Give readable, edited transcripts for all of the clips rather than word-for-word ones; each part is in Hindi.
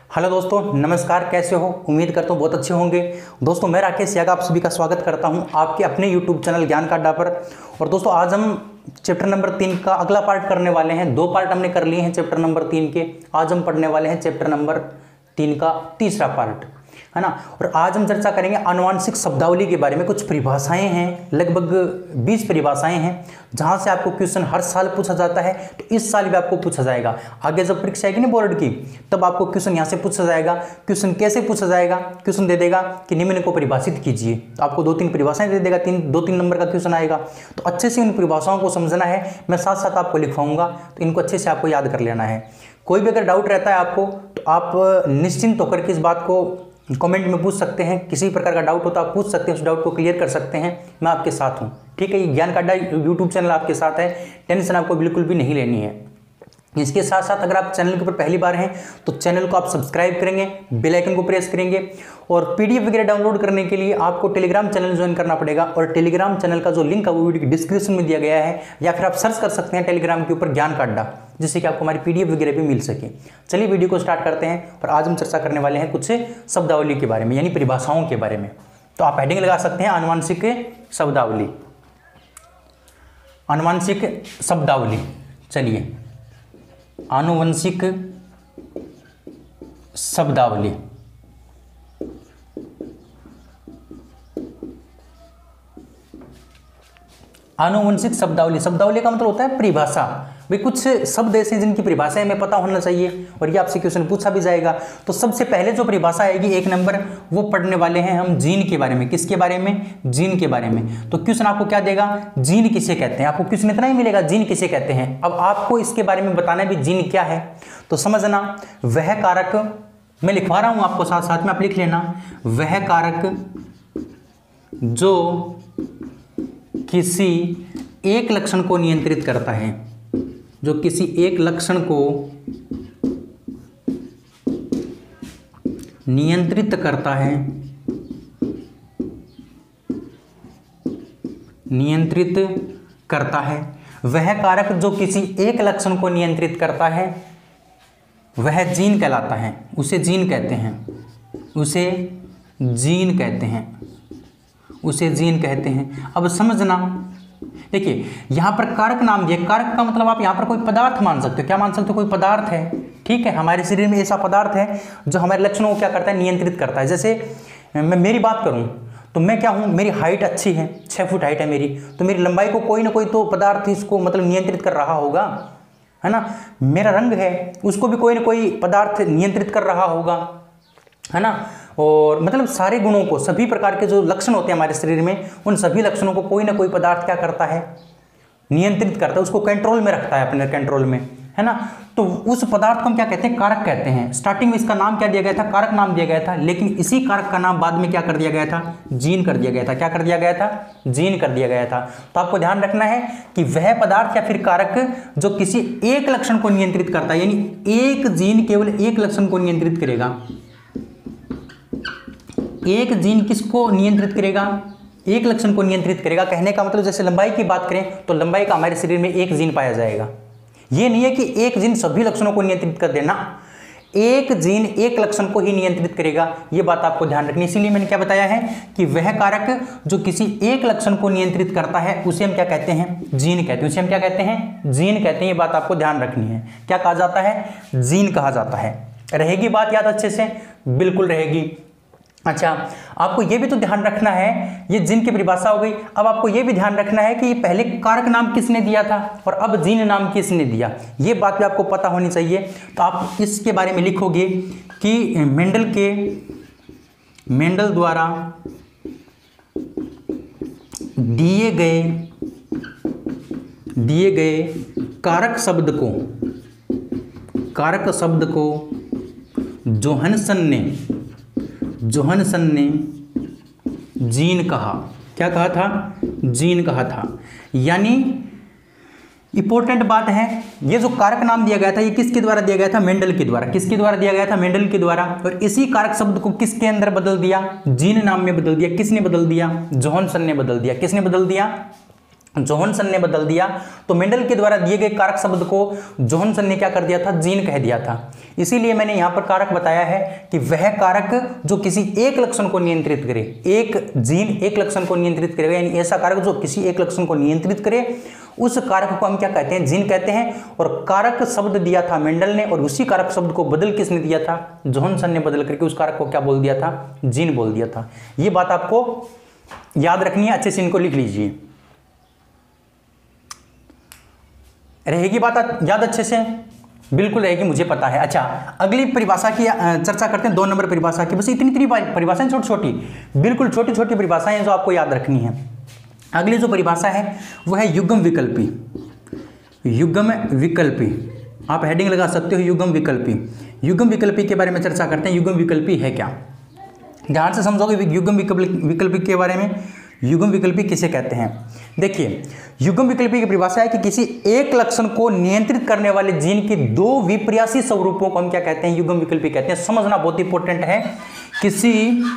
हेलो दोस्तों, नमस्कार। कैसे हो? उम्मीद करता हूँ बहुत अच्छे होंगे। दोस्तों, मैं राकेश याग आप सभी का स्वागत करता हूँ आपके अपने यूट्यूब चैनल ज्ञान का अड्डा पर। और दोस्तों, आज हम चैप्टर नंबर 3 का अगला पार्ट करने वाले हैं। 2 पार्ट हमने कर लिए हैं चैप्टर नंबर 3 के। आज हम पढ़ने वाले हैं चैप्टर नंबर 3 का तीसरा पार्ट, है ना। और आज हम चर्चा करेंगे आनुवंशिक शब्दावली के बारे में। कुछ परिभाषाएं हैं, लगभग 20 परिभाषाएं हैं, जहां से आपको क्वेश्चन हर साल पूछा जाता है। तो इस साल भी आपको पूछा जाएगा। आगे जब परीक्षा आएगी ना बोर्ड की, तब आपको क्वेश्चन यहां से पूछा जाएगा। क्वेश्चन कैसे पूछा जाएगा? क्वेश्चन दे देगा कि निम्न को परिभाषित कीजिए, तो आपको 2-3 परिभाषाएं दे देगा। 2-3 नंबर का क्वेश्चन आएगा, तो अच्छे से उन परिभाषाओं को समझना है। मैं साथ साथ आपको लिखवाऊंगा, तो इनको अच्छे से आपको याद कर लेना है। कोई भी अगर डाउट रहता है आपको, तो आप निश्चिंत होकर के इस बात को कमेंट में पूछ सकते हैं। किसी प्रकार का डाउट हो तो आप पूछ सकते हैं, उस डाउट को क्लियर कर सकते हैं। मैं आपके साथ हूं, ठीक है। ये ज्ञान का अड्डा यूट्यूब चैनल आपके साथ है, टेंशन आपको बिल्कुल भी नहीं लेनी है। इसके साथ साथ अगर आप चैनल के ऊपर पहली बार हैं तो चैनल को आप सब्सक्राइब करेंगे, बेल आइकन को प्रेस करेंगे। और पीडीएफ वगैरह डाउनलोड करने के लिए आपको टेलीग्राम चैनल ज्वाइन करना पड़ेगा। और टेलीग्राम चैनल का जो लिंक है वो वीडियो की डिस्क्रिप्शन में दिया गया है, या फिर आप सर्च कर सकते हैं टेलीग्राम के ऊपर ज्ञान का अड्डा, जिससे कि आपको हमारी पीडीएफ वगैरह भी मिल सके। चलिए वीडियो को स्टार्ट करते हैं। और आज हम चर्चा करने वाले हैं कुछ शब्दावली के बारे में, यानी परिभाषाओं के बारे में। तो आप हेडिंग लगा सकते हैं आनुवंशिक शब्दावली। आनुवंशिक शब्दावली, चलिए आनुवंशिक शब्दावली। आनुवंशिक शब्दावली, शब्दावली का मतलब होता है परिभाषा। भाई कुछ शब्द ऐसे हैं जिनकी परिभाषा हमें पता होना चाहिए, और ये आपसे क्वेश्चन पूछा भी जाएगा। तो सबसे पहले जो परिभाषा आएगी 1 नंबर, वो पढ़ने वाले हैं हम जीन के बारे में। किसके बारे में? जीन के बारे में। तो क्वेश्चन आपको क्या देगा? जीन किसे कहते हैं। आपको क्वेश्चन इतना ही मिलेगा, जीन किसे कहते हैं। अब आपको इसके बारे में बताना भी जीन क्या है। तो समझना, वह कारक, मैं लिखवा रहा हूं आपको साथ साथ में, आप लिख लेना। वह कारक जो किसी एक लक्षण को नियंत्रित करता है, जो किसी एक लक्षण को नियंत्रित करता है, नियंत्रित करता है। वह कारक जो किसी एक लक्षण को नियंत्रित करता है, वह जीन कहलाता है। उसे जीन कहते हैं, उसे जीन कहते हैं, उसे जीन कहते हैं। अब समझना, देखिए यहां पर कारक नाम दिया। कारक का मतलब आप यहां पर कोई पदार्थ मान सकते हो। क्या मान सकते हो? कोई पदार्थ है, ठीक है। हमारे शरीर में ऐसा पदार्थ है जो हमारे लक्षणों को क्या करता है? नियंत्रित करता है। जैसे मैं मेरी बात करूं तो मैं क्या हूं? मेरी हाइट अच्छी है, 6 फुट हाइट है मेरी, तो मेरी लंबाई को कोई ना कोई तो पदार्थ इसको मतलब नियंत्रित कर रहा होगा, है ना। मेरा रंग है, उसको भी कोई ना कोई पदार्थ नियंत्रित कर रहा होगा, है ना। और मतलब सारे गुणों को, सभी प्रकार के जो लक्षण होते हैं हमारे शरीर में, उन सभी लक्षणों को कोई ना कोई पदार्थ क्या करता है? नियंत्रित करता है, उसको कंट्रोल में रखता है, अपने कंट्रोल में, है ना। तो उस पदार्थ को हम क्या कहते हैं? कारक कहते हैं। स्टार्टिंग में इसका नाम क्या दिया गया था? कारक नाम दिया गया था। लेकिन इसी कारक का नाम बाद में क्या कर दिया गया था? जीन कर दिया गया था। क्या कर दिया गया था? जीन कर दिया गया था। तो आपको ध्यान रखना है कि वह पदार्थ या फिर कारक जो किसी एक लक्षण को नियंत्रित करता है, यानी एक जीन केवल एक लक्षण को नियंत्रित करेगा। एक जीन किसको नियंत्रित करेगा? एक लक्षण को नियंत्रित करेगा। कहने का मतलब जैसे लंबाई की बात करें तो लंबाई का हमारे शरीर में एक जीन पाया जाएगा। यह नहीं है कि एक जीन सभी लक्षणों को नियंत्रित कर देना, एक जीन एक लक्षण को ही नियंत्रित करेगा। यह बात आपको ध्यान रखनी। इसीलिए मैंने क्या बताया है कि वह कारक जो किसी एक लक्षण को नियंत्रित करता है, उसे हम क्या कहते हैं? जीन कहते हैं। उसे हम क्या कहते हैं? जीन कहते हैं। ये बात आपको ध्यान रखनी है। क्या कहा जाता है? जीन कहा जाता है। रहेगी बात याद अच्छे से? बिल्कुल रहेगी। अच्छा, आपको यह भी तो ध्यान रखना है, ये जीन की परिभाषा हो गई। अब आपको यह भी ध्यान रखना है कि ये पहले कारक नाम किसने दिया था और अब जीन नाम किसने दिया। ये बात भी आपको पता होनी चाहिए। तो आप इसके बारे में लिखोगे कि मेंडल द्वारा दिए गए कारक शब्द को जोहानसन ने जीन कहा। क्या कहा था? जीन कहा था। यानी इंपॉर्टेंट बात है, ये जो कारक नाम दिया गया था, ये किसके द्वारा दिया गया था? मेंडल के द्वारा। किसके द्वारा दिया गया था? मेंडल के द्वारा। और इसी कारक शब्द को किसके अंदर बदल दिया? जीन नाम में बदल दिया। किसने बदल दिया? जोहानसन ने बदल दिया। किसने बदल दिया? जोहानसन ने बदल दिया, तो मेंडल के द्वारा दिए गए कारक शब्द को जोहानसन ने क्या कर दिया था, जीन कह दिया था। इसीलिए मैंने यहां पर कारक बताया है कि वह कारक जो किसी एक लक्षण को नियंत्रित करे, एक जीन एक लक्षण को नियंत्रित करेगा, यानी ऐसा कारक जो किसी एक लक्षण को नियंत्रित करे, उस कारक को हम क्या कहते हैं, जीन कहते हैं। और कारक शब्द दिया था मेंडल ने, और उसी कारक शब्द को बदल किसने दिया था, जोहानसन ने बदल करके उस कारक को क्या बोल दिया था, जीन बोल दिया था। ये बात आपको याद रखनी है, अच्छे से इनको लिख लीजिए, रहेगी बात याद अच्छे से, बिल्कुल रहेगी, मुझे पता है। अच्छा, अगली परिभाषा की चर्चा करते हैं, 2 नंबर परिभाषा की। बस इतनी परिभाषाएं छोटी छोटी, बिल्कुल छोटी छोटी परिभाषाएं हैं जो आपको याद रखनी है। अगली जो परिभाषा है वो है युग्म विकल्पी। युग्म विकल्पी, आप हेडिंग लगा सकते हो, युग्म विकल्पी। युग्म विकल्पी के बारे में चर्चा करते हैं। युग्म विकल्पी है क्या, ध्यान से समझोगे युग्म विकल्पी के बारे में। युग्म विकल्पी किसे कहते हैं, देखिए, युग्म विकल्पी की परिभाषा है कि किसी एक लक्षण को नियंत्रित करने वाले जीन के 2 विपर्यासी स्वरूपों को हम क्या कहते हैं, युग्म विकल्पी कहते हैं। समझना बहुत इंपॉर्टेंट है। किसी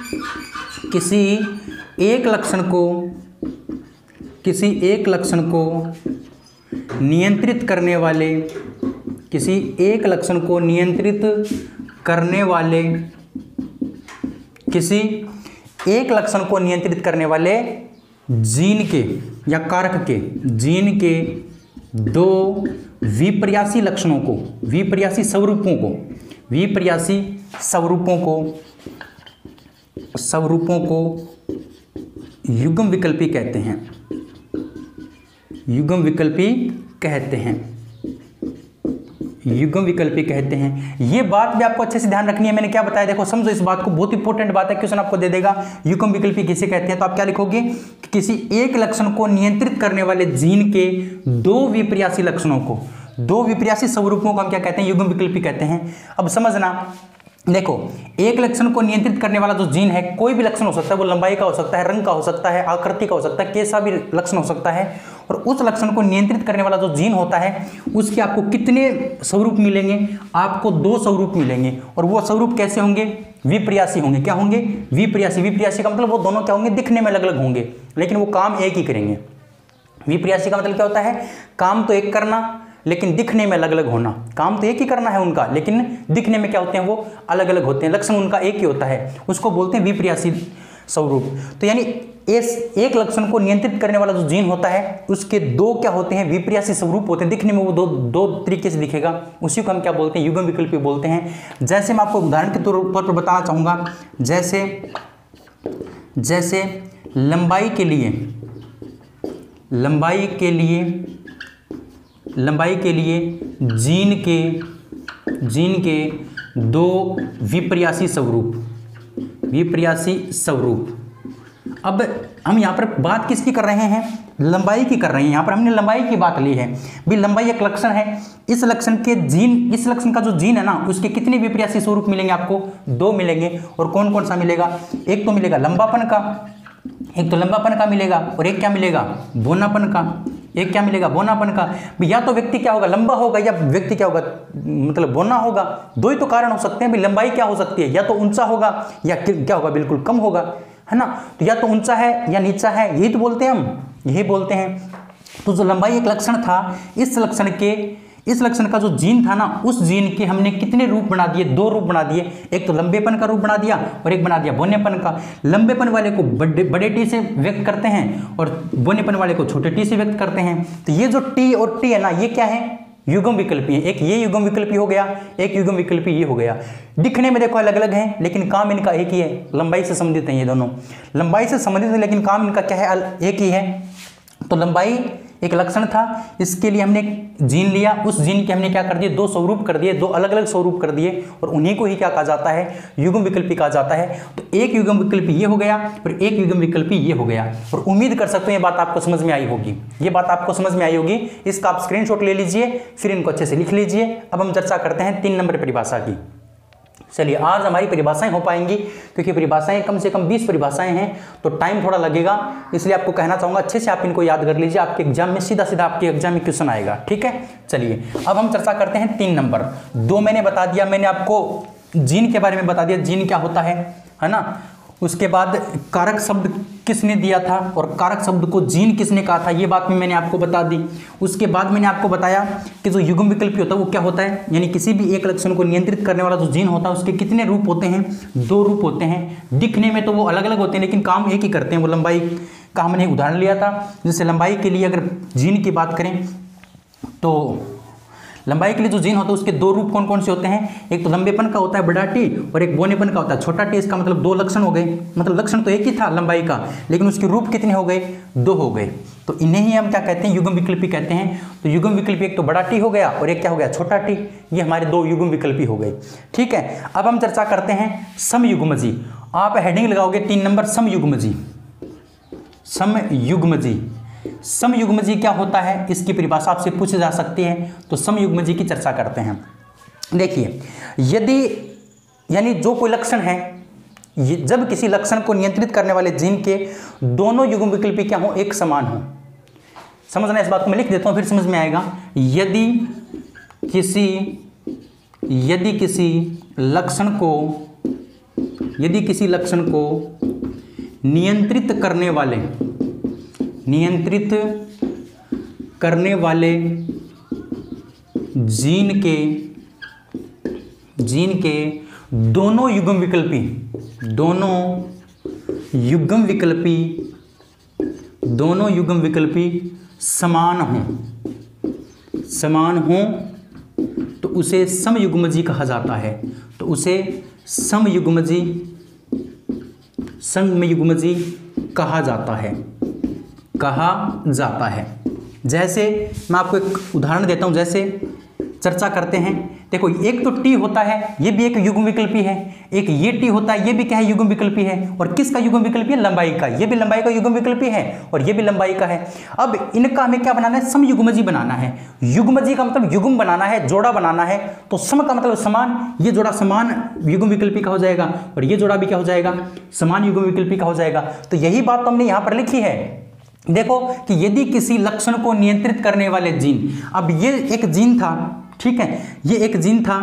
एक लक्षण को नियंत्रित करने वाले, किसी एक लक्षण को नियंत्रित करने वाले, किसी एक लक्षण को नियंत्रित करने वाले जीन के या कारक के, जीन के 2 विपर्यासी लक्षणों को, विपर्यासी स्वरूपों को युग्म विकल्पी कहते हैं। युग्म विकल्पी कहते हैं। युग्म विकल्पी कहते हैं। ये बात भी आपको अच्छे से ध्यान रखनी है। मैंने क्या बताया, देखो समझो इस बात को, बहुत इंपॉर्टेंट बात है, क्वेश्चन आपको दे देगा युग्म विकल्पी किसे कहते हैं। तो आप क्या लिखोगे कि किसी एक लक्षण को नियंत्रित करने वाले जीन के 2 विपर्यासी लक्षणों को, 2 विपर्यासी स्वरूपों को हम क्या कहते हैं, युग्म विकल्पी कहते हैं। अब समझना, देखो, एक लक्षण को नियंत्रित करने वाला जो जीन है, कोई भी लक्षण हो सकता है, वो लंबाई का हो सकता है, रंग का हो सकता है, आकृति का हो सकता है, कैसा भी लक्षण हो सकता है। और उस लक्षण को नियंत्रित करने वाला जो जीन होता है, उसके आपको कितने स्वरूप मिलेंगे, आपको 2 स्वरूप मिलेंगे। और वो स्वरूप कैसे होंगे, विपर्यासी होंगे। क्या होंगे, विपर्यासी। विपर्यासी का मतलब वो दोनों क्या होंगे, दिखने में अलग अलग होंगे, लेकिन वो काम एक ही करेंगे। विपर्यासी का मतलब क्या होता है, काम तो एक करना, लेकिन दिखने में अलग अलग होना। काम तो एक ही करना है उनका, लेकिन दिखने में क्या होते हैं, वो अलग अलग होते हैं। लक्षण उनका एक ही होता है, उसको बोलते हैं विपर्यासी स्वरूप। तो यानी एक लक्षण को नियंत्रित करने वाला जो जीन होता है, उसके 2 क्या होते हैं, विपर्यासी स्वरूप होते हैं। दिखने में वो दो तरीके से दिखेगा, उसी को हम क्या बोलते हैं, युग्म विकल्पी बोलते हैं। जैसे मैं आपको उदाहरण के तौर पर बताना चाहूँगा, जैसे लंबाई के लिए जीन के 2 विपर्यासी स्वरूप। अब हम यहाँ पर बात किसकी कर रहे हैं, लंबाई की कर रहे हैं। यहाँ पर हमने लंबाई की बात ली है। भी लंबाई एक लक्षण है, इस लक्षण का जो जीन है ना, उसके कितने विपर्यासी स्वरूप मिलेंगे, आपको 2 मिलेंगे। और कौन कौन सा मिलेगा, एक तो मिलेगा लंबापन का, मिलेगा, और एक क्या मिलेगा, बोनापन का। एक क्या मिलेगा, बोनापन का। या तो व्यक्ति क्या होगा, लंबा होगा, या व्यक्ति क्या होगा, मतलब बोना होगा। 2 ही तो कारण हो सकते हैं। भी लंबाई क्या हो सकती है, या तो ऊंचा होगा, या क्या होगा, बिल्कुल कम होगा, है ना। तो या तो ऊंचा है या नीचा है, यही तो बोलते हैं हम, यही बोलते हैं। तो जो लंबाई एक लक्षण था, इस लक्षण का जो जीन था ना, उस जीन के हमने कितने रूप बना दिए, 2 रूप बना दिए। एक तो लंबेपन का रूप बना दिया, और एक बना दिया बोनेपन का। लंबेपन वाले को बड़े टी से व्यक्त करते हैं, और बोनेपन वाले को छोटे टी से व्यक्त करते हैं। तो ये जो टी और टी है ना, ये क्या है, युग्म विकल्पी है। एक ये युग्म विकल्पी हो गया, एक युग्म विकल्पी ये हो गया। दिखने में देखो अलग अलग हैं, लेकिन काम इनका एक ही है। लंबाई से संबंधित हैं ये दोनों, लंबाई से संबंधित है, लेकिन काम इनका क्या है, एक ही है। तो लंबाई एक लक्षण था, इसके लिए हमने जीन लिया, उस जीन के हमने क्या कर दिए, 2 स्वरूप कर दिए, 2 अलग अलग स्वरूप कर दिए, और उन्हीं को ही क्या कहा जाता है, युग्म विकल्पी कहा जाता है। तो एक युग्म विकल्पी ये हो गया, और एक युग्म विकल्पी ये हो गया। और उम्मीद कर सकते हैं ये बात आपको समझ में आई होगी, इसका आप स्क्रीनशॉट ले लीजिए, फिर इनको अच्छे से लिख लीजिए। अब हम चर्चा करते हैं 3 नंबर परिभाषा की। चलिए, आज हमारी परिभाषाएं हो पाएंगी, क्योंकि परिभाषाएं कम से कम 20 परिभाषाएं हैं, तो टाइम थोड़ा लगेगा। इसलिए आपको कहना चाहूँगा अच्छे से आप इनको याद कर लीजिए, आपके एग्जाम में सीधा आपके एग्जाम में क्वेश्चन आएगा। ठीक है, चलिए अब हम चर्चा करते हैं 3 नंबर। 2 मैंने बता दिया, मैंने आपको जीन के बारे में बता दिया, जीन क्या होता है ना। उसके बाद कारक शब्द किसने दिया था और कारक शब्द को जीन किसने कहा था, ये बात भी मैंने आपको बता दी। उसके बाद मैंने आपको बताया कि जो युग्म विकल्पी होता है वो क्या होता है, यानी किसी भी एक लक्षण को नियंत्रित करने वाला जो जीन होता है उसके कितने रूप होते हैं, 2 रूप होते हैं। दिखने में तो वो अलग अलग होते हैं लेकिन काम एक ही करते हैं। वो लंबाई का हमने उदाहरण लिया था, जैसे लंबाई के लिए अगर जीन की बात करें तो लंबाई के लिए जो जीन होता है उसके 2 रूप कौन कौन से होते हैं, एक तो लंबेपन का होता है बड़ा टी और एक बौनेपन का होता है छोटा टी। इसका मतलब 2 लक्षण हो गए, मतलब लक्षण तो एक ही था लंबाई का लेकिन उसके रूप कितने हो गए, 2 हो गए। तो इन्हें ही हम क्या कहते हैं, युग्म विकल्पी कहते हैं। तो युग्म विकल्पी एक तो बड़ा टी हो गया और एक क्या हो गया, छोटा टी। ये हमारे 2 युग्म विकल्पी हो गए। ठीक है, अब हम चर्चा करते हैं समयुग्मजी। आप हेडिंग लगाओगे 3 नंबर समयुग्मजी। समयुग्मजी, समयुग्मजी क्या होता है, इसकी परिभाषा आपसे पूछी जा सकती है। तो समयुग्मजी की चर्चा करते हैं। देखिए, यदि यानी जो कोई लक्षण है, जब किसी लक्षण को नियंत्रित करने वाले जीन के दोनों युग्म विकल्पी क्या हो, एक समान हो। समझना, इस बात को मैं लिख देता हूं फिर समझ में आएगा। यदि किसी लक्षण को नियंत्रित करने वाले जीन के दोनों युग्म विकल्पी समान हों तो उसे समयुग्मजी कहा जाता है। तो उसे समयुग्मजी कहा जाता है। जैसे मैं आपको एक उदाहरण देता हूं, जैसे चर्चा करते हैं। देखो, एक तो टी होता है, ये भी एक युग्म विकल्पी है। एक ये टी होता है, ये भी क्या है, युग्म विकल्पी है। और किसका युग्म विकल्पी है, लंबाई का। ये भी लंबाई का युग्म विकल्पी है और ये भी लंबाई का है। अब इनका हमें क्या बनाना है, समयुग्मजी बनाना है। युग्मजी का मतलब युग्म बनाना है, जोड़ा बनाना है। तो सम का मतलब समान, ये जोड़ा समान युग्म विकल्पी का हो जाएगा और ये जोड़ा भी क्या हो जाएगा, समान युग्म विकल्पी का हो जाएगा। तो यही बात तो हमने यहां पर लिखी है। देखो कि यदि किसी लक्षण को नियंत्रित करने वाले जीन, अब ये एक जीन था, ठीक है, ये एक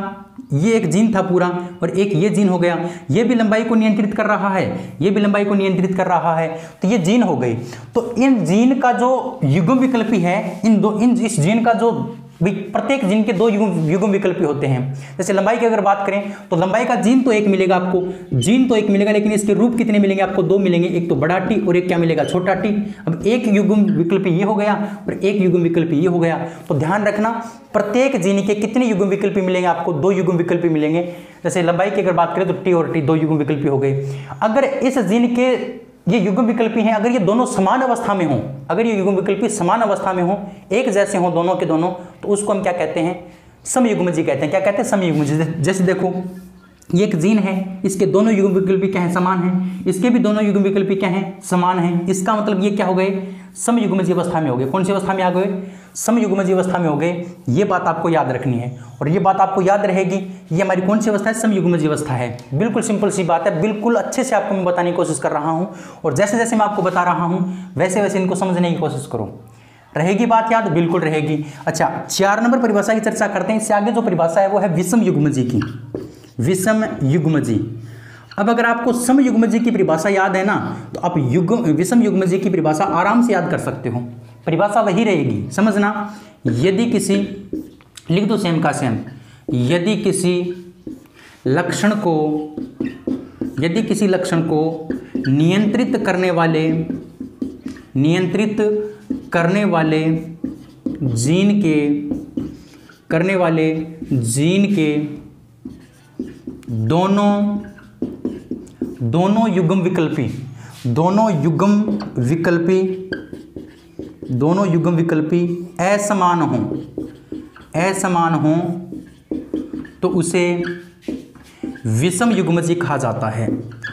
जीन था पूरा और एक ये जीन हो गया। ये भी लंबाई को नियंत्रित कर रहा है, ये भी लंबाई को नियंत्रित कर रहा है। तो ये जीन हो गई। तो इन जीन का जो युग्म विकल्पी है, इस जीन का जो प्रत्येक जीन के 2 युग्म विकल्पी होते हैं। जैसे लंबाई की अगर बात करें तो लंबाई का जीन तो एक मिलेगा आपको, लेकिन इसके रूप कितने मिलेंगे आपको, 2 मिलेंगे। एक तो बड़ा टी और एक क्या मिलेगा, छोटा टी। अब एक युग्म विकल्पी ये हो गया और एक युग्म विकल्पी ये हो गया। तो ध्यान रखना, प्रत्येक जीन के कितने युग्म विकल्पी मिलेंगे आपको, 2 युग्म विकल्पी मिलेंगे। जैसे लंबाई की अगर बात करें तो टी और टी 2 युग्म विकल्पी हो गए। अगर इस जीन के ये युग्म विकल्पी हैं, अगर ये दोनों समान अवस्था में हों, अगर ये युग्म विकल्पी समान अवस्था में हों, एक जैसे हों दोनों के दोनों, तो उसको हम क्या कहते हैं, समयुग्मजी कहते हैं। क्या कहते हैं, समयुग्मजी। जैसे देखो, ये एक जीन है, इसके दोनों युग्म विकल्पी क्या हैं, समान हैं। इसके भी दोनों युग्म विकल्पी क्या हैं, समान हैं। इसका मतलब ये क्या हो गए, समयुग्मजी अवस्था में हो गए। कौन सी अवस्था में आ गए, समयुग्मजी अवस्था में हो गए। ये बात आपको याद रखनी है और ये बात आपको याद रहेगी। ये हमारी कौन सी अवस्था है, समयुग्मजी अवस्था है। बिल्कुल सिंपल सी बात है, बिल्कुल अच्छे से आपको मैं बताने की कोशिश कर रहा हूँ और जैसे जैसे मैं आपको बता रहा हूँ वैसे वैसे इनको समझने की कोशिश करो। रहेगी बात याद, बिल्कुल रहेगी। अच्छा, 4 नंबर परिभाषा की चर्चा करते हैं। इससे आगे जो परिभाषा है वो है विषमयुग्मजी की, विषमयुग्मजी। अब अगर आपको समयुग्मजी की परिभाषा याद है ना, तो आप विषमयुग्मजी की परिभाषा आराम से याद कर सकते हो। परिभाषा वही रहेगी, समझना। यदि किसी, लिख दो सेम का सेम, यदि किसी लक्षण को नियंत्रित करने वाले जीन के दोनों युग्म विकल्पी असमान हों तो उसे विषमयुग्मजी कहा जाता है।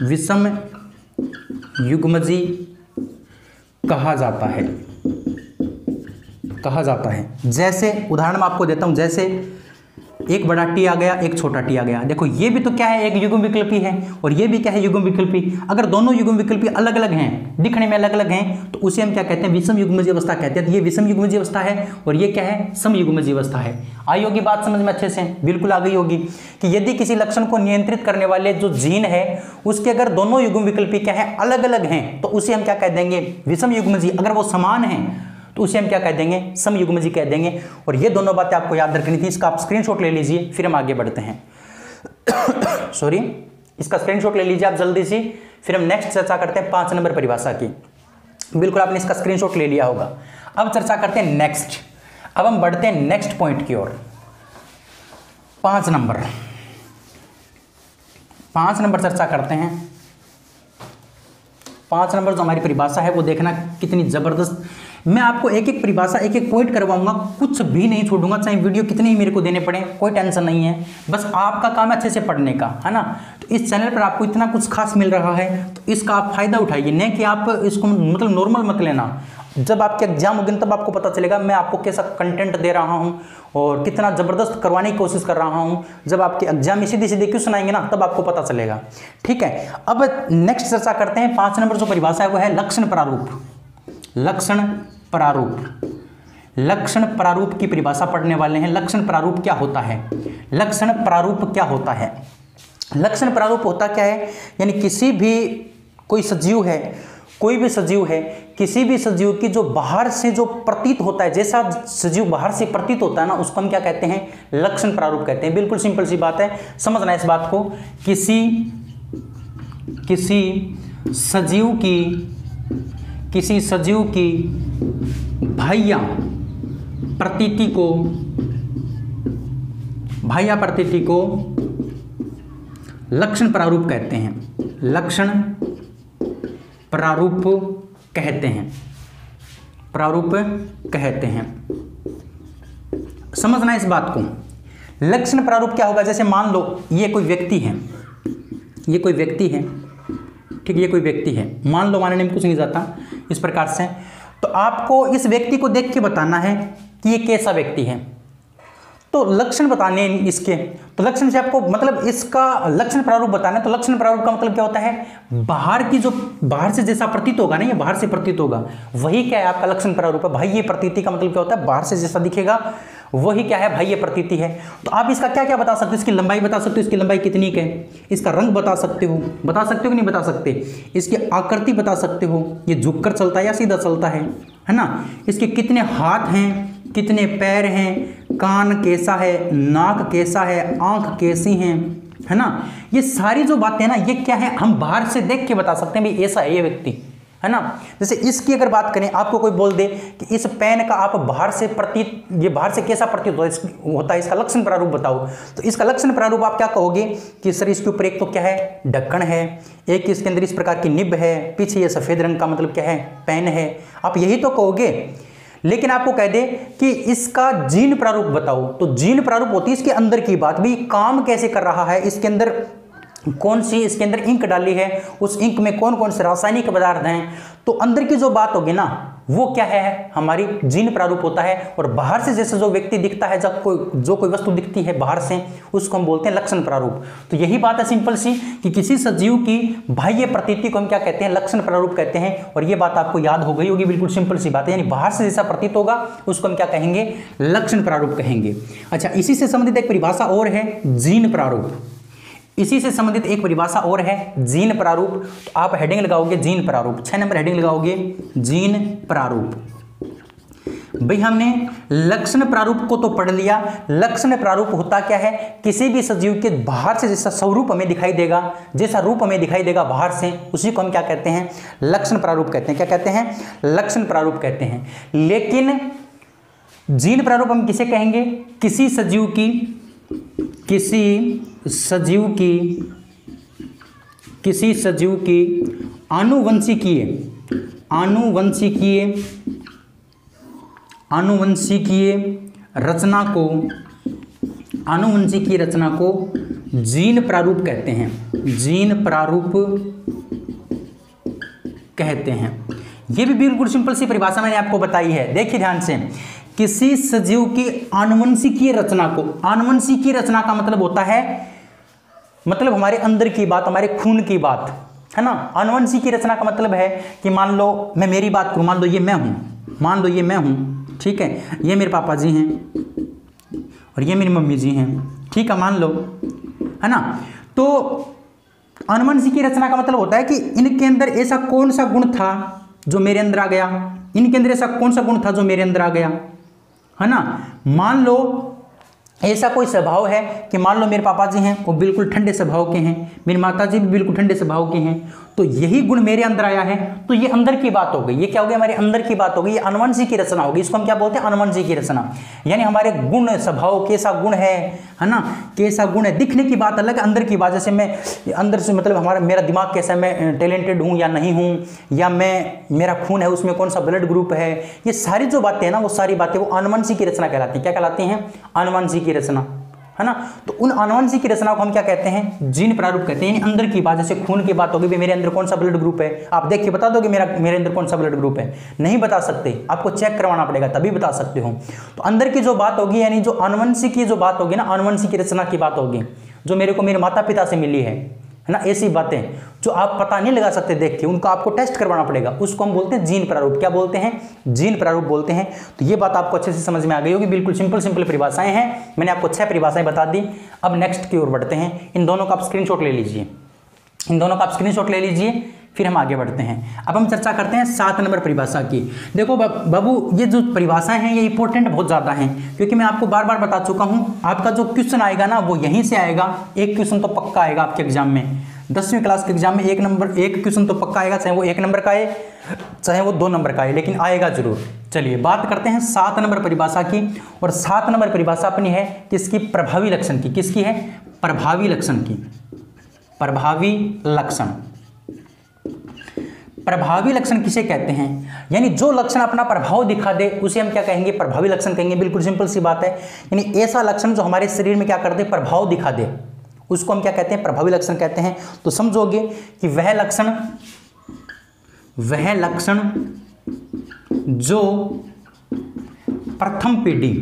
विषमयुग्मजी कहा जाता है। जैसे उदाहरण मैं आपको देता हूं, जैसे एक बड़ा टी आ गया, एक छोटा टी आ गया। देखो ये भी तो क्या है, एक युग्म विकल्पी है और ये भी क्या है, युग्म विकल्पी। अगर दोनों युग्म विकल्पी अलग अलग हैं, दिखने में अलग अलग हैं, तो उसे हम क्या कहते हैं, विषम युग्मजीय अवस्था कहते हैं। तो ये विषम युग्मजीय अवस्था है और ये क्या है, सम युग्मजीय अवस्था है। आई होगी बात समझ में अच्छे से, बिल्कुल आ गई होगी कि यदि किसी लक्षण को नियंत्रित करने वाले जो जीन है उसके अगर दोनों युग्म विकल्पी क्या है, अलग अलग हैं, तो उसे हम क्या कह देंगे, विषम युग्मजीय। अगर वो समान है तो उसे हम क्या कह देंगे, समयुग्मजीय कह देंगे। और ये दोनों बातें आपको याद रखनी थी। इसका आप स्क्रीनशॉट ले लीजिए, फिर हम आगे बढ़ते हैं। सॉरी, इसका स्क्रीनशॉट ले लीजिए आप जल्दी से, फिर हम नेक्स्ट चर्चा करते हैं 5 नंबर परिभाषा की। बिल्कुल आपने इसका स्क्रीनशॉट ले लिया होगा। अब चर्चा करते हैं नेक्स्ट। अब हम बढ़ते हैं नेक्स्ट पॉइंट की ओर। 5 नंबर चर्चा करते हैं। 5 नंबर जो हमारी परिभाषा है वो देखना कितनी जबरदस्त। मैं आपको एक एक परिभाषा, एक एक पॉइंट करवाऊंगा, कुछ भी नहीं छोड़ूंगा, चाहे वीडियो कितने ही मेरे को देने पड़े, कोई टेंशन नहीं है। बस आपका काम है अच्छे से पढ़ने का, है ना। तो इस चैनल पर आपको इतना कुछ खास मिल रहा है तो इसका आप फायदा उठाइए, नहीं कि आप इसको मतलब नॉर्मल मत लेना। जब आपके एग्जाम होंगे तब आपको पता चलेगा मैं आपको कैसा कंटेंट दे रहा हूँ और कितना ज़बरदस्त करवाने की कोशिश कर रहा हूँ। जब आपके एग्जाम में सीधे सीधे क्वेश्चन आएंगे ना, तब आपको पता चलेगा। ठीक है, अब नेक्स्ट चर्चा करते हैं। 5 नंबर जो परिभाषा है वो है लक्षण प्रारूप। लक्षण प्रारूप की परिभाषा पढ़ने वाले हैं। लक्षण प्रारूप क्या होता है? लक्षण प्रारूप क्या होता है? लक्षण प्रारूप होता क्या है, यानी किसी भी कोई सजीव है, कोई भी सजीव है, किसी भी सजीव की जो बाहर से जो प्रतीत होता है, जैसा सजीव बाहर से प्रतीत होता है ना, उसको हम क्या कहते हैं, लक्षण प्रारूप कहते हैं। बिल्कुल सिंपल सी बात है, समझना इस बात को। किसी सजीव की बाह्य प्रतीति को लक्षण प्रारूप कहते हैं। लक्षण प्रारूप कहते हैं। समझना इस बात को। लक्षण प्रारूप क्या होगा, जैसे मान लो ये कोई व्यक्ति है, ठीक, ये कोई व्यक्ति है, मान लो, मानने में कुछ नहीं जाता, इस प्रकार से। तो आपको इस व्यक्ति को देख के बताना है कि ये कैसा व्यक्ति है, तो लक्षण बताने इसके, तो लक्षण से आपको मतलब इसका लक्षण प्रारूप बताना है। तो लक्षण प्रारूप का मतलब क्या होता है, बाहर से जैसा प्रतीत होगा ना, ये बाहर से प्रतीत होगा, वही क्या है आपका लक्षण प्रारूप है। बाह्य प्रतीति का मतलब क्या होता है, बाहर से जैसा दिखेगा वही क्या है, बाह्य प्रतीति है। तो आप इसका क्या क्या बता सकते हो, इसकी लंबाई बता सकते हो, इसकी लंबाई कितनी है, इसका रंग बता सकते हो कि नहीं बता सकते, इसकी आकृति बता सकते हो, ये झुककर चलता है या सीधा चलता है ना, इसके कितने हाथ हैं, कितने पैर हैं, कान कैसा है, नाक कैसा है, आंख कैसी हैं, है ना। ये सारी जो बातें हैं ना, ये क्या है, हम बाहर से देख के बता सकते हैं भाई ऐसा है ये व्यक्ति, है ना। जैसे इसकी अगर बात करें, आपको कोई बोल दे कि इस पेन का आप बाहर से कैसा प्रतीत होता है, इसका लक्षण प्रारूप बताओ, तो इसका लक्षण प्रारूप आप क्या कहोगे कि सर इसके ऊपर एक तो क्या है, ढक्कन है, एक इसके अंदर इस प्रकार की निब है, पीछे ये सफ़ेद रंग का मतलब क्या है, पेन है, आप यही तो कहोगे। लेकिन आपको कह दे कि इसका जीन प्रारूप बताओ, तो जीन प्रारूप होती है इसके अंदर की बात, भी काम कैसे कर रहा है, इसके अंदर कौन सी, इसके अंदर इंक डाली है, उस इंक में कौन कौन से रासायनिक पदार्थ हैं, तो अंदर की जो बात होगी ना, वो क्या है, हमारी जीन प्रारूप होता है। और बाहर से जैसे जो व्यक्ति दिखता है, जब कोई वस्तु दिखती है बाहर से, उसको हम बोलते हैं लक्षण प्रारूप। तो यही बात है सिंपल सी कि किसी सजीव की बाह्य प्रतीति को हम क्या कहते हैं, लक्षण प्रारूप कहते हैं। और ये बात आपको याद हो गई होगी, बिल्कुल सिंपल सी बात है, यानी बाहर से जैसा प्रतीत होगा उसको हम क्या कहेंगे, लक्षण प्रारूप कहेंगे। अच्छा, इसी से संबंधित एक परिभाषा और है, जीन प्रारूप। इसी से संबंधित एक परिभाषा और है, जीन प्रारूप। तो आप हेडिंग लगाओगे जीन प्रारूप, 6 नंबर हेडिंग लगाओगे जीन प्रारूप। भाई हमने लक्षण प्रारूप को तो पढ़ लिया। लक्षण प्रारूप होता क्या है, किसी भी सजीव के बाहर से जैसा स्वरूप हमें दिखाई देगा, जैसा रूप हमें दिखाई देगा बाहर से, उसी को हम क्या कहते हैं, लक्षण प्रारूप कहते हैं। क्या कहते हैं, लक्षण प्रारूप कहते हैं। लेकिन जीन प्रारूप हम किसे कहेंगे, किसी सजीव की आनुवंशिकीय रचना को जीन प्रारूप कहते हैं। जीन प्रारूप कहते हैं। ये भी बिल्कुल सिंपल सी परिभाषा मैंने आपको बताई है। देखिए ध्यान से, किसी सजीव की आनुवंशिकीय रचना को, आनुवंशिकीय रचना का मतलब होता है, मतलब हमारे अंदर की बात, हमारे खून की बात, है ना। आनुवंशिकीय रचना का मतलब है कि मान लो मैं मेरी बात करूं, मान लो ये मैं हूं, मान लो ये मैं हूं, ठीक है, ये मेरे पापा जी हैं और ये मेरी मम्मी जी हैं, ठीक है, मान लो, है ना। तो आनुवंशिकीय रचना का मतलब होता है कि इनके अंदर ऐसा कौन सा गुण था जो मेरे अंदर आ गया, इनके अंदर ऐसा कौन सा गुण था जो मेरे अंदर आ गया, है ना। मान लो ऐसा कोई स्वभाव है कि मान लो मेरे पापा जी हैं वो बिल्कुल ठंडे स्वभाव के हैं, मेरी माता जी भी बिल्कुल ठंडे स्वभाव के हैं, तो यही गुण मेरे अंदर आया है, तो ये अंदर की बात हो गई, ये क्या हो गया, हमारे अंदर की बात हो गई, ये आनुवंशिक की रचना होगी। इसको हम क्या बोलते हैं, आनुवंशिक की रचना, यानी हमारे गुण स्वभाव कैसा गुण है ना, कैसा गुण है। दिखने की बात अलग है, अंदर की बात, जैसे मैं अंदर से मतलब हमारा मेरा दिमाग कैसा है, मैं टैलेंटेड हूँ या नहीं हूँ, या मेरा खून है उसमें कौन सा ब्लड ग्रुप है, ये सारी जो बातें हैं ना, वो सारी बातें वो आनुवंशिक की रचना कहलाती है। क्या कहलाती हैं, आनुवंशिक की रचना, है ना। तो उन आनुवंशिक की रचना को हम क्या कहते हैं, जीन प्रारूप कहते हैं। यानी अंदर की बात, जैसे खून की बात होगी, मेरे अंदर कौन सा ब्लड ग्रुप है, आप देख के बता दोगे मेरे अंदर कौन सा ब्लड ग्रुप है, नहीं बता सकते, आपको चेक करवाना पड़ेगा तभी बता सकते हो। तो अंदर की जो बात होगी, यानी जो आनुवंशिक की जो बात होगी ना, आनुवंशिक की रचना की बात होगी, जो मेरे को मेरे माता पिता से मिली है ना, ऐसी बातें जो आप पता नहीं लगा सकते देख के, उनको आपको टेस्ट करवाना पड़ेगा, उसको हम बोलते हैं जीन प्रारूप। क्या बोलते हैं, जीन प्रारूप बोलते हैं। तो ये बात आपको अच्छे से समझ में आ गई होगी, बिल्कुल सिंपल परिभाषाएं हैं, मैंने आपको 6 परिभाषाएं बता दी। अब नेक्स्ट की ओर बढ़ते हैं, इन दोनों का आप स्क्रीनशॉट ले लीजिए, इन दोनों का आप स्क्रीनशॉट ले लीजिए, फिर हम आगे बढ़ते हैं। अब हम चर्चा करते हैं 7 नंबर परिभाषा की। देखो बाबू, ये जो परिभाषाएं हैं ये इंपॉर्टेंट बहुत ज़्यादा हैं, क्योंकि मैं आपको बार बार बता चुका हूँ, आपका जो क्वेश्चन आएगा ना वो यहीं से आएगा। एक क्वेश्चन तो पक्का आएगा आपके एग्जाम में, 10वीं क्लास के एग्जाम में एक क्वेश्चन तो पक्का आएगा, चाहे वो 1 नंबर का आए चाहे वो 2 नंबर का आए, लेकिन आएगा जरूर। चलिए बात करते हैं 7 नंबर परिभाषा की, और 7 नंबर परिभाषा अपनी है किसकी, प्रभावी लक्षण की। किसकी है, प्रभावी लक्षण की। प्रभावी लक्षण, प्रभावी लक्षण किसे कहते हैं, यानी जो लक्षण अपना प्रभाव दिखा दे उसे हम क्या कहेंगे, प्रभावी लक्षण कहेंगे। बिल्कुल सिंपल सी बात है, यानी ऐसा लक्षण जो हमारे शरीर में क्या कर दे, प्रभाव दिखा दे, उसको हम क्या कहते हैं, प्रभावी लक्षण कहते हैं। तो समझोगे कि वह लक्षण जो प्रथम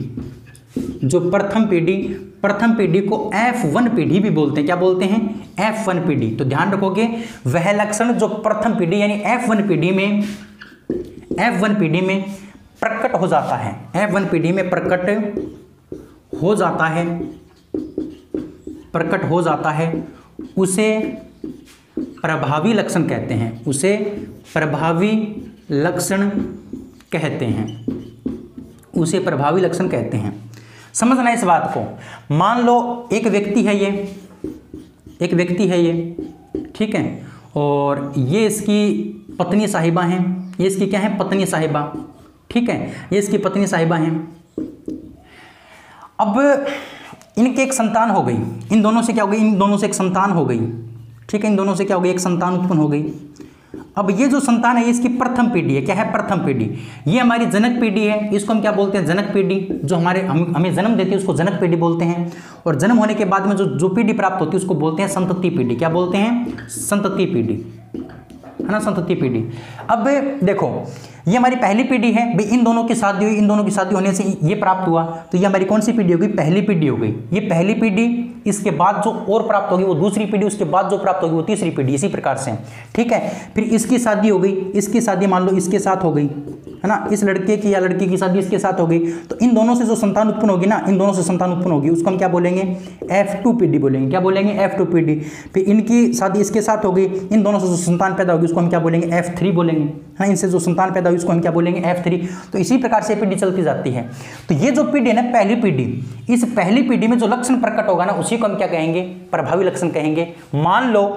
पीढ़ी को F1 पीढ़ी भी बोलते हैं। क्या बोलते हैं, F1 पीढ़ी। तो ध्यान रखोगे, वह लक्षण जो प्रथम पीढ़ी यानी F1 पीढ़ी में प्रकट हो जाता है, F1 पीढ़ी में प्रकट हो जाता है, उसे प्रभावी लक्षण कहते हैं, उसे प्रभावी लक्षण कहते हैं। समझना इस बात को। मान लो एक व्यक्ति है ये, ठीक है, और ये इसकी पत्नी साहिबा हैं, ये इसकी क्या है, पत्नी साहिबा, ठीक है, ये इसकी पत्नी साहिबा हैं। अब इनके एक संतान हो गई, इन दोनों से क्या हो गई, इन दोनों से एक संतान हो गई, ठीक है, इन दोनों से क्या हो गई, एक संतान उत्पन्न हो गई। अब ये जो संतान है ये इसकी प्रथम पीढ़ी है। क्या है, प्रथम पीढ़ी। ये हमारी जनक पीढ़ी है, इसको हम क्या बोलते हैं, जनक पीढ़ी। जो हमें जन्म देती है उसको जनक पीढ़ी बोलते हैं, और जन्म होने के बाद में जो पीढ़ी प्राप्त होती है उसको बोलते हैं संतति पीढ़ी। क्या बोलते हैं, संतति पीढ़ी, है ना, संतति पीढ़ी। अब देखो ये हमारी पहली पीढ़ी है भाई, इन दोनों की शादी हुई, इन दोनों की शादी होने से ये प्राप्त हुआ, तो ये हमारी कौन सी पीढ़ी होगी, पहली पीढ़ी हो गई। ये पहली पीढ़ी, इसके बाद जो और प्राप्त होगी वो दूसरी पीढ़ी, उसके बाद जो प्राप्त होगी वो तीसरी पीढ़ी, इसी प्रकार से, ठीक है। फिर इसकी शादी हो गई, इसकी शादी मान लो इसके साथ हो गई, है ना, इस लड़के की या लड़की की शादी इसके साथ हो गई, तो इन दोनों से जो संतान उत्पन्न होगी ना, इन दोनों से संतान उत्पन्न होगी, उसको हम क्या बोलेंगे, F2 पीढ़ी बोलेंगे। क्या बोलेंगे, F2 पीढ़ी। फिर इनकी शादी इसके साथ हो गई, इन दोनों से जो संतान पैदा होगी उसको हम क्या बोलेंगे, F3 बोलेंगे, है ना, इनसे जो संतान पैदा हुई उसको हम क्या बोलेंगे, F3। तो इसी प्रकार से पीढ़ी चलती जाती है। तो ये जो पीढ़ी है ना, पहली पीढ़ी, इस पहली पीढ़ी में जो लक्षण प्रकट होगा ना उसी को हम क्या कहेंगे, प्रभावी लक्षण कहेंगे। मान लो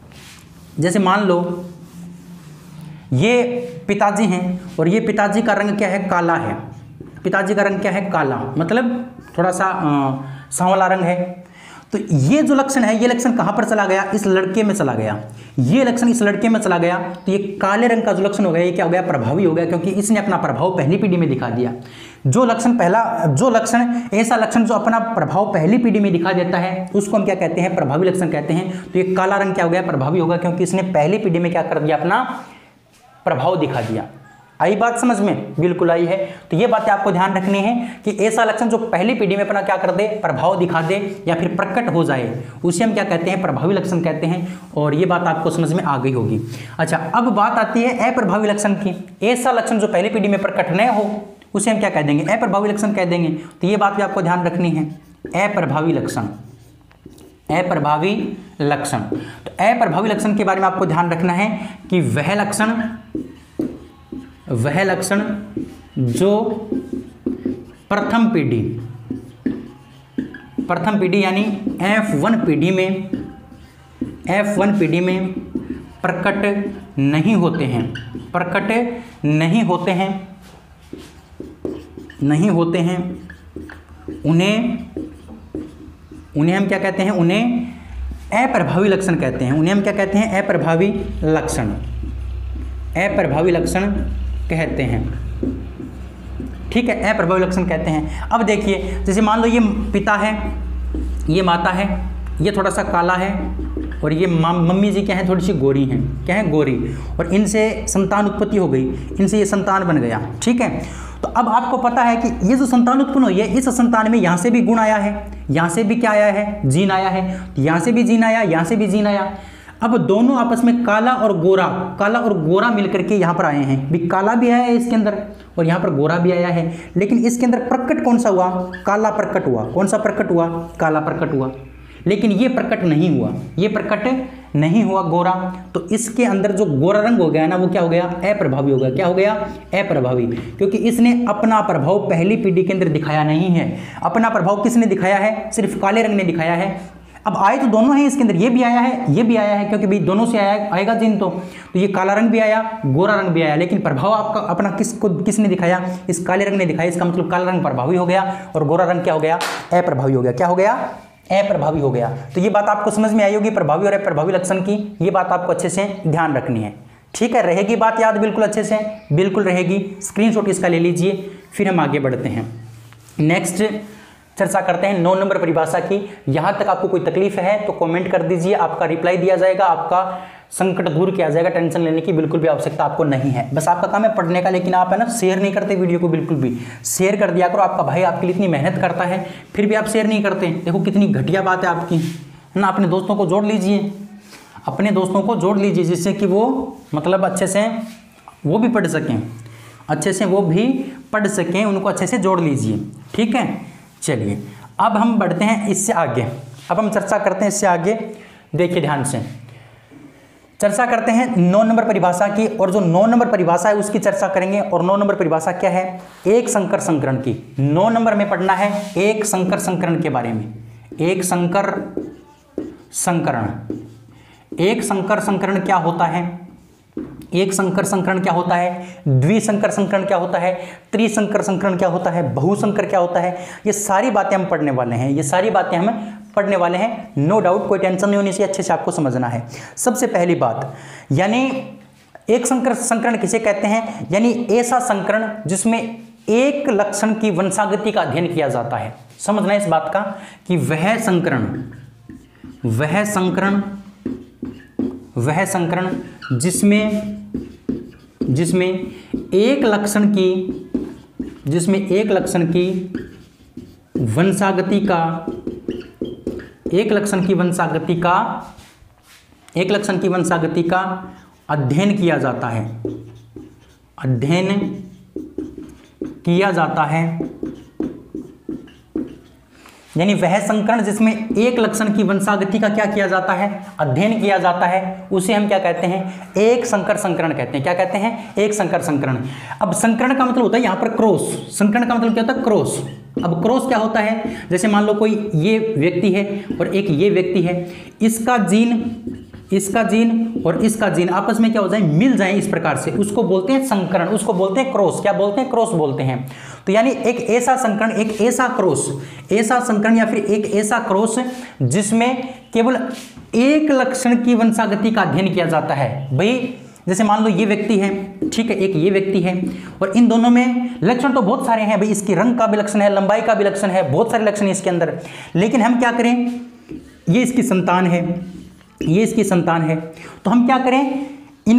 ये पिताजी हैं, और ये पिताजी का रंग क्या है, काला है। पिताजी का रंग क्या है, काला, मतलब थोड़ा सा सांवला रंग है। तो ये जो लक्षण है, ये लक्षण कहाँ पर चला गया, इस लड़के में चला गया। ये लक्षण इस लड़के में चला गया, तो ये काले रंग का जो लक्षण हो गया ये क्या हो गया, प्रभावी हो गया, क्योंकि इसने अपना प्रभाव पहली पीढ़ी में दिखा दिया। जो लक्षण ऐसा लक्षण जो अपना प्रभाव पहली पीढ़ी में दिखा देता है उसको हम क्या कहते हैं, प्रभावी लक्षण कहते हैं। तो ये काला रंग क्या हो गया, प्रभावी होगा, क्योंकि इसने पहली पीढ़ी में क्या कर दिया, अपना प्रभाव दिखा दिया। आई बात समझ में? बिल्कुल आई है। तो ये बातें आपको ध्यान रखनी है कि ऐसा लक्षण जो पहली पीढ़ी में अपना क्या कर दे, प्रभाव दिखा दे या फिर प्रकट हो जाए, उसे हम क्या कहते हैं, प्रभावी लक्षण कहते हैं। और ये बात आपको समझ में आ गई होगी। अच्छा, अब बात आती है अप्रभावी लक्षण की। ऐसा लक्षण जो पहली पीढ़ी में प्रकट न हो उसे हम क्या कह देंगे, अप्रभावी लक्षण कह देंगे। तो ये बात भी आपको ध्यान रखनी है, अप्रभावी लक्षण, अप्रभावी लक्षण। तो अप्रभावी लक्षण के बारे में आपको ध्यान रखना है कि वह लक्षण जो प्रथम पीढ़ी यानी F1 पीढ़ी में प्रकट नहीं होते हैं, उन्हें हम क्या कहते हैं, उन्हें अप्रभावी लक्षण कहते हैं। उन्हें हम क्या कहते हैं, अप्रभावी लक्षण कहते हैं। ठीक है, अप्रभावी लक्षण कहते हैं। अब देखिए, जैसे मान लो ये पिता है, ये माता है, ये थोड़ा सा काला है और ये मम्मी जी क्या है, थोड़ी सी गोरी हैं, क्या है, गोरी, और इनसे संतान उत्पत्ति हो गई, इनसे ये संतान बन गया। ठीक है, तो अब आपको पता है कि ये जो संतान उत्पन्न हुई है, इस संतान में यहाँ से भी गुण आया है, यहाँ से भी क्या आया है, जीन आया है, यहाँ से भी जीन आया, यहाँ से भी जीन आया। अब दोनों आपस में काला और गोरा मिलकर के यहाँ पर आए हैं। भी काला भी आया है इसके अंदर और यहाँ पर गोरा भी आया है, लेकिन इसके अंदर प्रकट कौन सा हुआ, काला प्रकट हुआ। कौन सा प्रकट हुआ, काला प्रकट हुआ। लेकिन ये प्रकट नहीं हुआ गोरा। तो इसके अंदर जो गोरा रंग हो गया ना, वो क्या हो गया, अप्रभावी हो गया। क्या हो गया, अप्रभावी, क्योंकि इसने अपना प्रभाव पहली पीढ़ी के अंदर दिखाया नहीं है। अपना प्रभाव किसने दिखाया है, सिर्फ काले रंग ने दिखाया है। अब आए तो दोनों हैं इसके अंदर, ये भी आया है, ये भी आया है, क्योंकि भाई दोनों से आएगा जीन। तो ये काला रंग भी आया, गोरा रंग भी आया, लेकिन प्रभाव आपका अपना किसने दिखाया, इस काले रंग ने दिखाया। इसका मतलब काला रंग प्रभावी हो गया और गोरा रंग क्या हो गया, अप्रभावी हो गया। क्या हो गया, अप्रभावी हो गया। तो ये बात आपको समझ में आई होगी प्रभावी और अप्रभावी लक्षण की। ये बात आपको अच्छे से ध्यान रखनी है। ठीक है, रहेगी बात याद बिल्कुल अच्छे से, बिल्कुल रहेगी। स्क्रीनशॉट इसका ले लीजिए, फिर हम आगे बढ़ते हैं। नेक्स्ट चर्चा करते हैं 9 नंबर परिभाषा की। यहाँ तक आपको कोई तकलीफ है तो कमेंट कर दीजिए, आपका रिप्लाई दिया जाएगा, आपका संकट दूर किया जाएगा। टेंशन लेने की बिल्कुल भी आवश्यकता आपको नहीं है। बस आपका काम है पढ़ने का, लेकिन आप है ना शेयर नहीं करते वीडियो को। बिल्कुल भी शेयर कर दिया करो। आपका भाई आपके लिए इतनी मेहनत करता है, फिर भी आप शेयर नहीं करते। देखो कितनी घटिया बात है आपकी, है ना। अपने दोस्तों को जोड़ लीजिए, अपने दोस्तों को जोड़ लीजिए, जिससे कि वो मतलब अच्छे से वो भी पढ़ सकें, उनको अच्छे से जोड़ लीजिए। ठीक है, चलिए अब हम बढ़ते हैं इससे आगे। अब हम चर्चा करते हैं इससे आगे। देखिए ध्यान से चर्चा करते हैं 9 नंबर परिभाषा की। और जो 9 नंबर परिभाषा है उसकी चर्चा करेंगे। और 9 नंबर परिभाषा क्या है, एक संकर संकरण की। 9 नंबर में पढ़ना है एक संकर संकरण के बारे में। एक संकर संकरण क्या होता है, एक संकर संकरण क्या होता है, द्विसंकर संकरण क्या होता है, त्रिसंकर संकरण क्या होता है, बहुसंकर क्या होता है। ये सारी बातें हम पढ़ने वाले हैं, नो डाउट, कोई टेंशन नहीं होनी चाहिए, अच्छे से आपको समझना है। सबसे पहली बात, यानी एक संकर संकरण किसे कहते हैं, यानी ऐसा संकरण जिसमें एक लक्षण की वंशागति का अध्ययन किया जाता है। समझना इस बात का कि वह संकरण जिसमें एक लक्षण की वंशागति का अध्ययन किया जाता है, यानी वह संकरण जिसमें एक लक्षण की वंशागति का क्या किया जाता है, अध्ययन किया जाता है, उसे हम क्या कहते हैं, एक संकर संकरण कहते हैं। क्या कहते हैं, एक संकर संकरण। अब संकरण का मतलब होता है यहाँ पर क्रॉस। संकरण का मतलब क्या होता है, क्रॉस। अब क्रॉस क्या होता है, जैसे मान लो कोई ये व्यक्ति है और एक ये व्यक्ति है, इसका जीन और इसका जीन आपस में क्या हो जाए, मिल जाए, इस प्रकार से उसको बोलते हैं संकरण, उसको बोलते हैं क्रॉस। क्या बोलते हैं, क्रॉस बोलते हैं। तो यानी एक ऐसा संकरण, एक ऐसा संकरण या फिर एक ऐसा क्रॉस जिसमें केवल एक लक्षण की वंशागति का अध्ययन किया जाता है। भाई जैसे मान लो ये व्यक्ति है, ठीक है, एक ये व्यक्ति है, और इन दोनों में लक्षण तो बहुत सारे हैं भाई। इसकी रंग का भी लक्षण है, लंबाई का भी लक्षण है, बहुत सारे लक्षण है इसके अंदर। लेकिन हम क्या करें, ये इसकी संतान है, ये इसकी संतान है, तो हम क्या करें,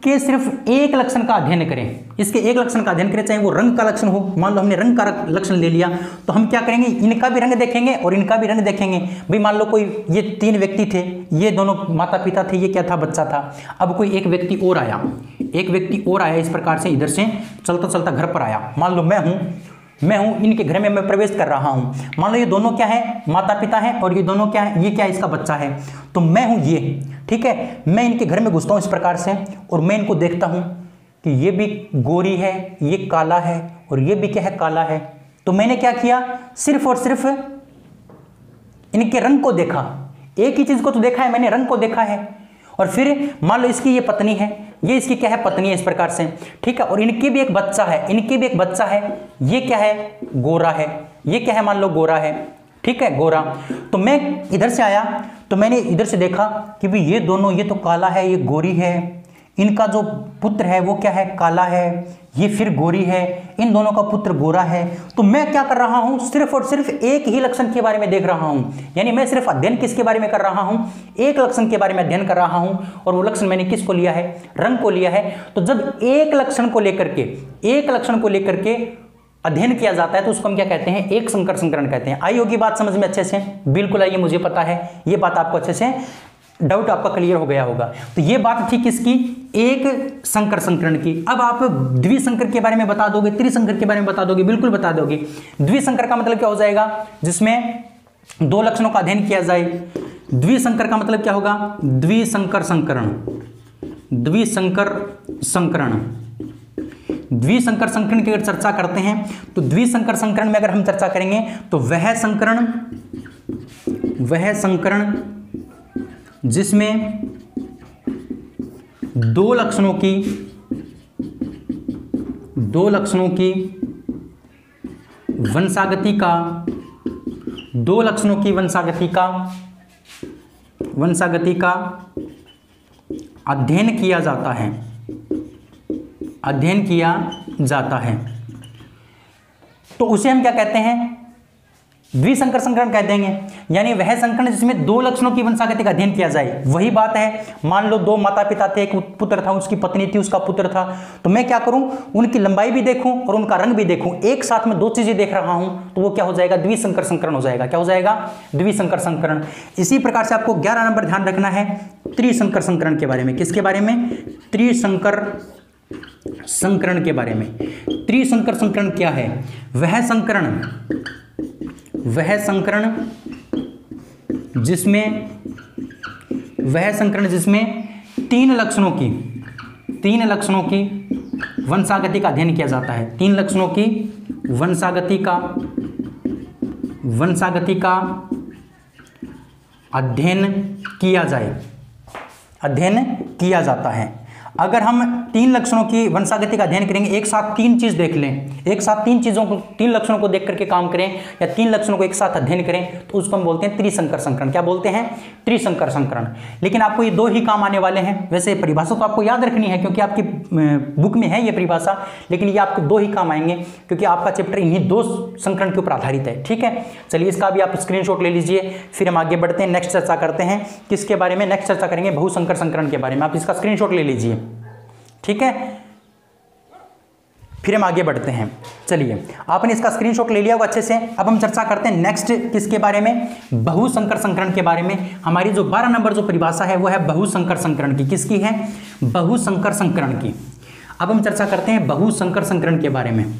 इसके सिर्फ एक लक्षण का अध्ययन करें, इसके एक लक्षण का अध्ययन करें, चाहे वो रंग का लक्षण हो। मान लो हमने रंग का लक्षण ले लिया, तो हम क्या करेंगे, इनका भी रंग देखेंगे और इनका भी रंग देखेंगे। भाई मान लो कोई ये 3 व्यक्ति थे, ये दोनों माता पिता थे, ये क्या था, बच्चा था। अब कोई एक व्यक्ति और आया, एक व्यक्ति और आया, इस प्रकार से इधर से चलता चलता घर पर आया। मान लो मैं हूं, इनके घर में मैं प्रवेश कर रहा हूं। मान लो ये दोनों क्या है, माता पिता हैं, और ये दोनों क्या है, ये क्या है, इसका बच्चा है। तो मैं हूं ये, ठीक है। मैं इनके घर में घुसता हूं इस प्रकार से, और मैं इनको देखता हूं कि ये भी गोरी है, ये काला है, और ये भी क्या है, काला है। तो मैंने क्या किया, सिर्फ और सिर्फ इनके रंग को देखा। एक ही चीज को तो देखा है मैंने, रंग को देखा है। और फिर मान लो इसकी ये पत्नी है, ये इसकी क्या है, पत्नी है, इस प्रकार से, ठीक है। और इनके भी एक बच्चा है, इनके भी एक बच्चा है, ये क्या है, गोरा है, ये क्या है, मान लो गोरा है, ठीक है, गोरा। तो मैं इधर से आया, तो मैंने इधर से देखा कि भाई ये दोनों, ये तो काला है, ये गोरी है, इनका जो पुत्र है वो क्या है, काला है, ये फिर गोरी है, इन दोनों का पुत्र गोरा है। तो मैं क्या कर रहा हूं, सिर्फ और सिर्फ एक ही लक्षण के बारे में देख रहा हूं। यानी मैं सिर्फ अध्ययन किसके बारे में कर रहा हूं, एक लक्षण के बारे में अध्ययन कर रहा हूं, और वो लक्षण मैंने किसको लिया है, रंग को लिया है। तो जब एक लक्षण को लेकर के अध्ययन किया जाता है तो उसको हम क्या कहते हैं, एक संकर संकरण कहते हैं। आई होगी बात समझ में अच्छे से, बिल्कुल आइए, मुझे पता है ये बात आपको अच्छे से, डाउट आपका क्लियर हो गया होगा। तो ये बात थी किसकी, एक संकर संकरण की। अब आप द्विसंकर के बारे में बता दोगे, त्रिसंकर के बारे में बता दोगे, बिल्कुल बता दोगे। द्विसंकर का मतलब क्या हो जाएगा, जिसमें 2 लक्षणों का अध्ययन किया जाए। द्विसंकर का मतलब क्या होगा, द्विसंकर संकरण, द्विसंकर संकरण। द्विसंकर संकरण की अगर चर्चा करते हैं तो द्विसंकर संकरण में अगर हम चर्चा करेंगे तो वह संकरण जिसमें 2 लक्षणों की वंशागति का, 2 लक्षणों की वंशागति का अध्ययन किया जाता है, तो उसे हम क्या कहते हैं, द्विसंकर संकरण कह देंगे। यानी वह संकरण जिसमें 2 लक्षणों की वंशागति का अध्ययन किया जाए। वही बात है, मान लो 2 माता पिता थे, एक पुत्र था, उसकी पत्नी थी, उसका पुत्र था। तो मैं क्या करूं, उनकी लंबाई भी देखूं और उनका रंग भी देखूं, एक साथ में 2 चीजें देख रहा हूं, तो वो क्या हो जाएगा, द्विसंकर संकरण हो जाएगा। क्या हो जाएगा, द्विसंकर संकरण। इसी प्रकार से आपको 11 नंबर ध्यान रखना है त्रिसंकर संकरण के बारे में। किसके बारे में, त्रिसंकर संकरण के बारे में। त्रिसंकर संकरण क्या है, वह संकरण जिसमें 3 लक्षणों की वंशागति का अध्ययन किया जाता है। 3 लक्षणों की वंशागति का अध्ययन किया जाता है। अगर हम 3 लक्षणों की वंशागति का अध्ययन करेंगे, एक साथ 3 चीज देख लें, एक साथ 3 लक्षणों को देख करके काम करें, या 3 लक्षणों को एक साथ अध्ययन करें, तो उसको हम बोलते हैं त्रिसंकर संकरण। क्या बोलते हैं, त्रिसंकर संकरण। लेकिन आपको ये 2 ही काम आने वाले हैं। वैसे परिभाषा तो आपको याद रखनी है क्योंकि आपकी बुक में है ये परिभाषा, लेकिन ये आपको 2 ही काम आएंगे क्योंकि आपका चैप्टर इन्हीं 2 संकरण के ऊपर आधारित है। ठीक है, चलिए इसका भी आप स्क्रीनशॉट ले लीजिए, फिर हम आगे बढ़ते हैं, नेक्स्ट चर्चा करते हैं किसके बारे में, नेक्स्ट चर्चा करेंगे बहुसंकर संकरण के बारे में। आप इसका स्क्रीनशॉट ले लीजिए, ठीक है, फिर हम आगे बढ़ते हैं। चलिए आपने इसका स्क्रीनशॉट ले लिया होगा अच्छे से। अब हम चर्चा करते हैं नेक्स्ट किसके बारे में, बहुसंकर संकरण के बारे में। हमारी जो 12 नंबर जो परिभाषा है वो है बहुसंकर संकरण की। किसकी है, बहुसंकर संकरण की। अब हम चर्चा करते हैं बहुसंकर संकरण के बारे में।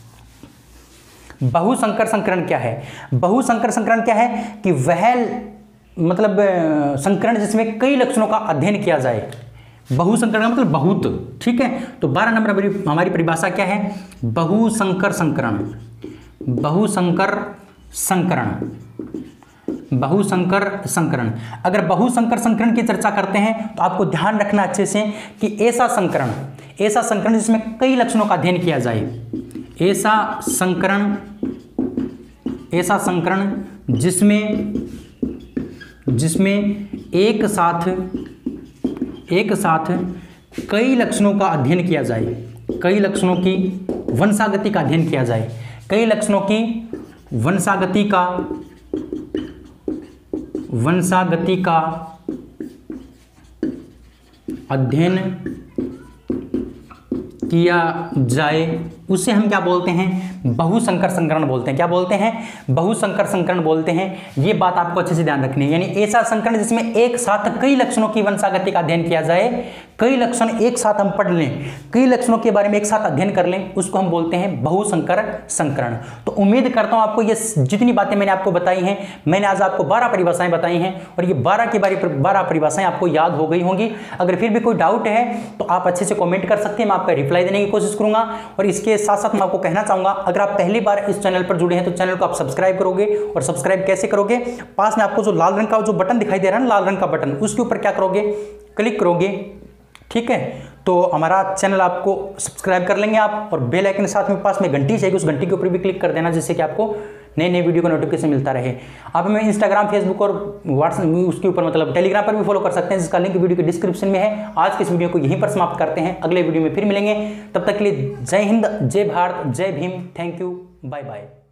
बहुसंकर संकरण क्या है, बहुसंकर संकरण क्या है कि वह मतलब संकरण जिसमें कई लक्षणों का अध्ययन किया जाए। बहुसंकर का मतलब बहुत, ठीक है। तो 12 नंबर हमारी परिभाषा क्या है, बहुसंकर संकरण। बहुसंकर संकरण। अगर बहुसंकर संकरण की चर्चा करते हैं तो आपको ध्यान रखना अच्छे से कि ऐसा संकरण जिसमें कई लक्षणों का अध्ययन किया जाए। ऐसा संकरण जिसमें एक साथ कई लक्षणों का अध्ययन किया जाए, कई लक्षणों की वंशागति का अध्ययन किया जाए, कई लक्षणों की वंशागति का अध्ययन किया जाए उसे हम क्या बोलते हैं, बहुसंकर संकरण बोलते हैं। क्या बोलते हैं, बहुसंकर संकरण बोलते हैं। ये बात आपको अच्छे से ध्यान रखनी है। यानी ऐसा संकरण जिसमें एक साथ कई लक्षणों की वंशागति का अध्ययन किया जाए, कई लक्षण एक साथ हम पढ़ लें, कई लक्षणों के बारे में एक साथ अध्ययन कर लें, उसको हम बोलते हैं बहुसंकर संकरण। तो उम्मीद करता हूं आपको ये जितनी बातें मैंने आपको बताई हैं, मैंने आज आपको 12 परिभाषाएं बताई हैं और ये 12 परिभाषाएं आपको याद हो गई होंगी। अगर फिर भी कोई डाउट है तो आप अच्छे से कमेंट कर सकते हैं, मैं आपका रिप्लाई देने की कोशिश करूंगा। और इसके साथ साथ मैं आपको कहना चाहूंगा, अगर आप पहली बार इस चैनल पर जुड़े हैं तो चैनल को आप सब्सक्राइब करोगे। और सब्सक्राइब कैसे करोगे, पास में आपको जो लाल रंग का जो बटन दिखाई दे रहा है ना, लाल रंग का बटन, उसके ऊपर क्या करोगे, क्लिक करोगे। ठीक है, तो हमारा चैनल आपको सब्सक्राइब कर लेंगे आप, और बेल आइकन के साथ में पास में घंटी चाहिए, उस घंटी के ऊपर भी क्लिक कर देना, जिससे कि आपको नए नए वीडियो का नोटिफिकेशन मिलता रहे। आप हमें इंस्टाग्राम, फेसबुक और व्हाट्सएप उसके ऊपर मतलब टेलीग्राम पर भी फॉलो कर सकते हैं, जिसका लिंक वीडियो के डिस्क्रिप्शन में है। आज के इस वीडियो को यहीं पर समाप्त करते हैं, अगले वीडियो में फिर मिलेंगे। तब तक के लिए जय हिंद, जय भारत, जय Bhim, thank you, bye bye.